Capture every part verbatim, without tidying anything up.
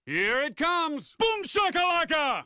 Here it comes! Boom shakalaka!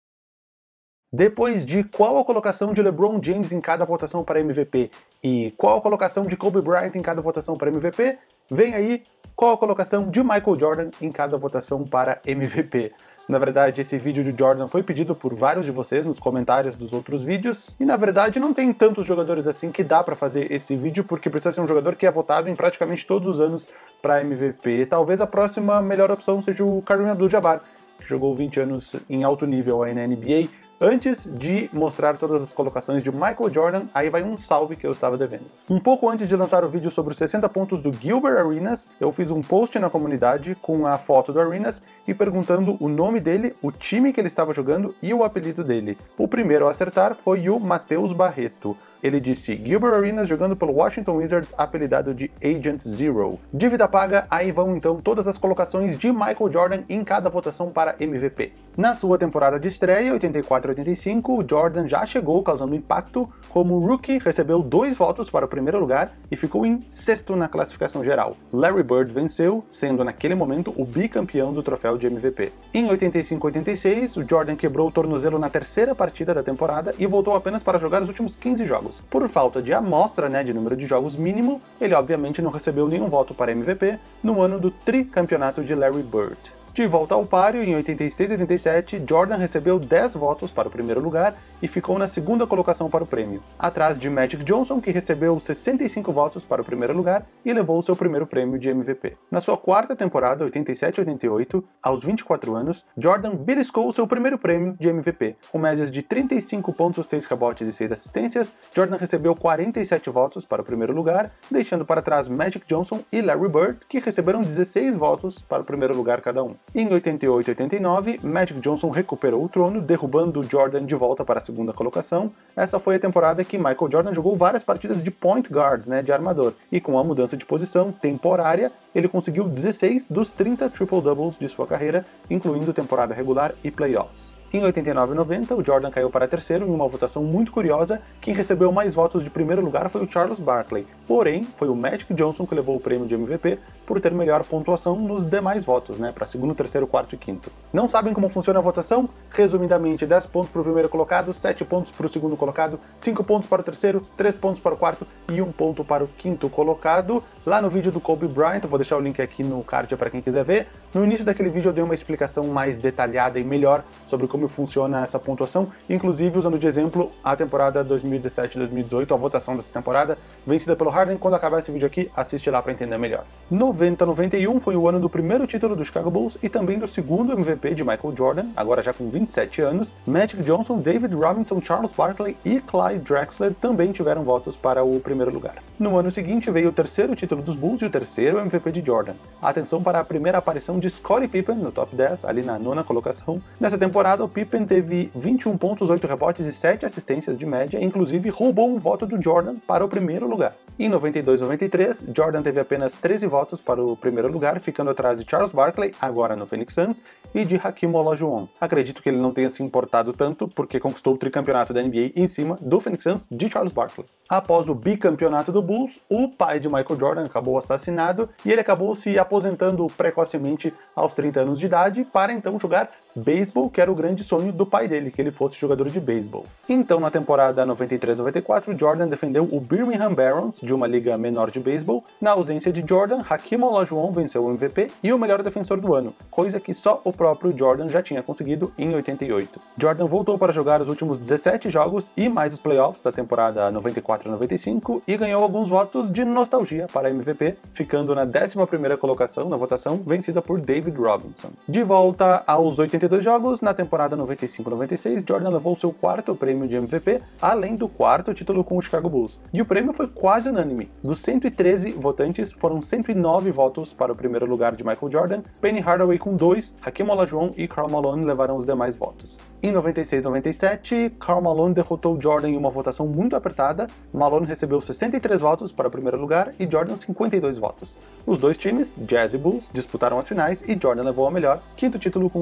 Depois de qual a colocação de LeBron James em cada votação para M V P e qual a colocação de Kobe Bryant em cada votação para M V P, vem aí qual a colocação de Michael Jordan em cada votação para M V P. Na verdade, esse vídeo de Jordan foi pedido por vários de vocês nos comentários dos outros vídeos, e na verdade não tem tantos jogadores assim que dá pra fazer esse vídeo, porque precisa ser um jogador que é votado em praticamente todos os anos para M V P. Talvez a próxima melhor opção seja o Kareem Abdul-Jabbar, que jogou vinte anos em alto nível aí na N B A. Antes de mostrar todas as colocações de Michael Jordan, aí vai um salve que eu estava devendo. Um pouco antes de lançar o vídeo sobre os sessenta pontos do Gilbert Arenas, eu fiz um post na comunidade com a foto do Arenas e perguntando o nome dele, o time que ele estava jogando e o apelido dele. O primeiro a acertar foi o Matheus Barreto. Ele disse Gilbert Arenas jogando pelo Washington Wizards, apelidado de Agent Zero. Dívida paga, aí vão então todas as colocações de Michael Jordan em cada votação para M V P. Na sua temporada de estreia, oitenta e quatro a oitenta e cinco, o Jordan já chegou causando impacto. Como rookie, recebeu dois votos para o primeiro lugar e ficou em sexto na classificação geral. Larry Bird venceu, sendo naquele momento o bicampeão do troféu de M V P. Em oitenta e cinco a oitenta e seis, o Jordan quebrou o tornozelo na terceira partida da temporada e voltou apenas para jogar os últimos quinze jogos. Por falta de amostra, né, de número de jogos mínimo, ele obviamente não recebeu nenhum voto para M V P no ano do tricampeonato de Larry Bird. De volta ao páreo, em oitenta e seis a oitenta e sete, Jordan recebeu dez votos para o primeiro lugar e ficou na segunda colocação para o prêmio, atrás de Magic Johnson, que recebeu sessenta e cinco votos para o primeiro lugar e levou o seu primeiro prêmio de M V P. Na sua quarta temporada, oitenta e sete a oitenta e oito, aos vinte e quatro anos, Jordan beliscou o seu primeiro prêmio de M V P. Com médias de trinta e cinco pontos, seis rebotes e seis assistências, Jordan recebeu quarenta e sete votos para o primeiro lugar, deixando para trás Magic Johnson e Larry Bird, que receberam dezesseis votos para o primeiro lugar cada um. Em oitenta e oito a oitenta e nove, Magic Johnson recuperou o trono, derrubando Jordan de volta para a segunda colocação. Essa foi a temporada que Michael Jordan jogou várias partidas de point guard, né, de armador, e com a mudança de posição temporária, ele conseguiu dezesseis dos trinta triple-doubles de sua carreira, incluindo temporada regular e playoffs. Em oitenta e nove a noventa, o Jordan caiu para terceiro em uma votação muito curiosa. Quem recebeu mais votos de primeiro lugar foi o Charles Barkley. Porém, foi o Magic Johnson que levou o prêmio de M V P por ter melhor pontuação nos demais votos, né, para segundo, terceiro, quarto e quinto. Não sabem como funciona a votação? Resumidamente, dez pontos para o primeiro colocado, sete pontos para o segundo colocado, cinco pontos para o terceiro, três pontos para o quarto e um ponto para o quinto colocado. Lá no vídeo do Kobe Bryant, eu vou deixar o link aqui no card para quem quiser ver. No início daquele vídeo eu dei uma explicação mais detalhada e melhor sobre como funciona essa pontuação, inclusive usando de exemplo a temporada dois mil e dezessete dois mil e dezoito, a votação dessa temporada, vencida pelo Harden. Quando acabar esse vídeo aqui, assiste lá para entender melhor. noventa a noventa e um foi o ano do primeiro título do Chicago Bulls e também do segundo M V P de Michael Jordan, agora já com vinte e sete anos. Magic Johnson, David Robinson, Charles Barkley e Clyde Drexler também tiveram votos para o primeiro lugar. No ano seguinte veio o terceiro título dos Bulls e o terceiro M V P de Jordan. Atenção para a primeira aparição de Scottie Pippen no top dez, ali na nona colocação. Nessa temporada, o Pippen teve vinte e um pontos, oito rebotes e sete assistências de média, inclusive roubou um voto do Jordan para o primeiro lugar. Em noventa e dois a noventa e três, Jordan teve apenas treze votos para o primeiro lugar, ficando atrás de Charles Barkley, agora no Phoenix Suns, e de Hakeem Olajuwon. Acredito que ele não tenha se importado tanto, porque conquistou o tricampeonato da N B A em cima do Phoenix Suns de Charles Barkley. Após o bicampeonato do Bulls, o pai de Michael Jordan acabou assassinado e ele acabou se aposentando precocemente aos trinta anos de idade para então jogar beisebol, que era o grande sonho do pai dele, que ele fosse jogador de beisebol. Então, na temporada noventa e três a noventa e quatro, Jordan defendeu o Birmingham Barons, de uma liga menor de beisebol. Na ausência de Jordan, Hakeem Olajuwon venceu o M V P e o melhor defensor do ano, coisa que só o próprio Jordan já tinha conseguido em oitenta e oito. Jordan voltou para jogar os últimos dezessete jogos e mais os playoffs da temporada noventa e quatro a noventa e cinco e ganhou alguns votos de nostalgia para M V P, ficando na décima primeira colocação na votação, vencida por David Robinson. De volta aos oitenta e dois jogos, na temporada noventa e cinco a noventa e seis, Jordan levou seu quarto prêmio de M V P, além do quarto título com o Chicago Bulls. E o prêmio foi quase unânime. Dos cento e treze votantes, foram cento e nove votos para o primeiro lugar de Michael Jordan, Penny Hardaway com dois, Hakeem Olajuwon e Karl Malone levaram os demais votos. Em noventa e seis a noventa e sete, Karl Malone derrotou Jordan em uma votação muito apertada. Malone recebeu sessenta e três votos para o primeiro lugar e Jordan cinquenta e dois votos. Os dois times, Jazz e Bulls, disputaram as finais e Jordan levou a melhor, quinto título com os Bulls.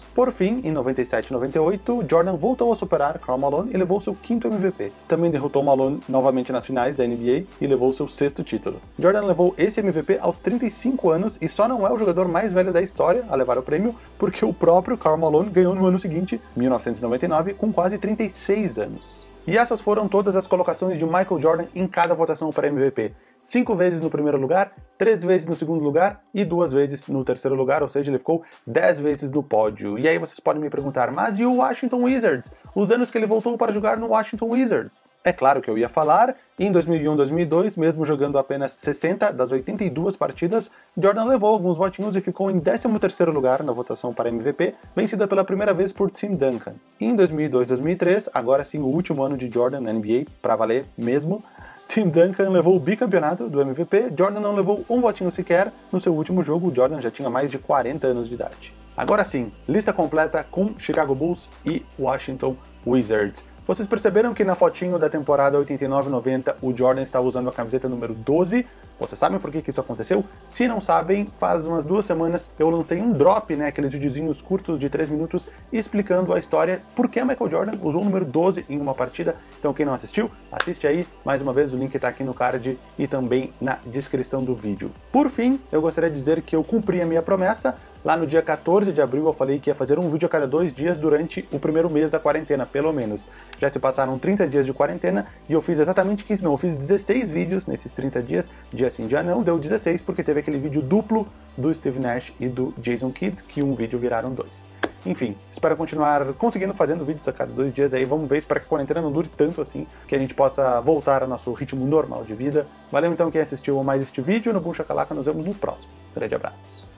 Por fim, em noventa e sete e noventa e oito, Jordan voltou a superar Karl Malone e levou seu quinto M V P. Também derrotou Malone novamente nas finais da N B A e levou seu sexto título. Jordan levou esse M V P aos trinta e cinco anos e só não é o jogador mais velho da história a levar o prêmio, porque o próprio Karl Malone ganhou no ano seguinte, mil novecentos e noventa e nove, com quase trinta e seis anos. E essas foram todas as colocações de Michael Jordan em cada votação para M V P. Cinco vezes no primeiro lugar, três vezes no segundo lugar e duas vezes no terceiro lugar, ou seja, ele ficou dez vezes no pódio. E aí vocês podem me perguntar, mas e o Washington Wizards? Os anos que ele voltou para jogar no Washington Wizards? É claro que eu ia falar, em dois mil e um e dois mil e dois, mesmo jogando apenas sessenta das oitenta e duas partidas, Jordan levou alguns votinhos e ficou em décimo terceiro lugar na votação para M V P, vencida pela primeira vez por Tim Duncan. Em dois mil e dois e dois mil e três, agora sim o último ano de Jordan na N B A, para valer mesmo, Tim Duncan levou o bicampeonato do M V P, Jordan não levou um votinho sequer. No seu último jogo, Jordan já tinha mais de quarenta anos de idade. Agora sim, lista completa com Chicago Bulls e Washington Wizards. Vocês perceberam que na fotinho da temporada oitenta e nove noventa o Jordan está usando a camiseta número doze? Vocês sabem por que que isso aconteceu? Se não sabem, faz umas duas semanas eu lancei um drop, né, aqueles videozinhos curtos de três minutos, explicando a história por que Michael Jordan usou o número doze em uma partida. Então quem não assistiu, assiste aí. Mais uma vez o link está aqui no card e também na descrição do vídeo. Por fim, eu gostaria de dizer que eu cumpri a minha promessa. Lá no dia quatorze de abril eu falei que ia fazer um vídeo a cada dois dias durante o primeiro mês da quarentena, pelo menos. Já se passaram trinta dias de quarentena e eu fiz exatamente isso, não, eu fiz dezesseis vídeos nesses trinta dias, dia sim, dia não, deu dezesseis porque teve aquele vídeo duplo do Steve Nash e do Jason Kidd, que um vídeo viraram dois. Enfim, espero continuar conseguindo fazendo vídeos a cada dois dias aí, vamos ver, espero que a quarentena não dure tanto assim, que a gente possa voltar ao nosso ritmo normal de vida. Valeu então quem assistiu a mais este vídeo, no Boom Shakalaka, nos vemos no próximo. Grande abraço.